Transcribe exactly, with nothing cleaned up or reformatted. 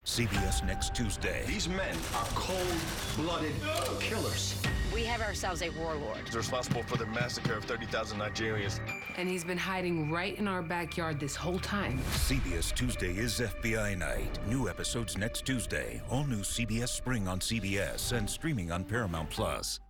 C B S next Tuesday. These men are cold-blooded killers. We have ourselves a warlord. He's responsible for the massacre of thirty thousand Nigerians. And he's been hiding right in our backyard this whole time. C B S Tuesday is F B I Night. New episodes next Tuesday. All new C B S Spring on C B S and streaming on Paramount Plus.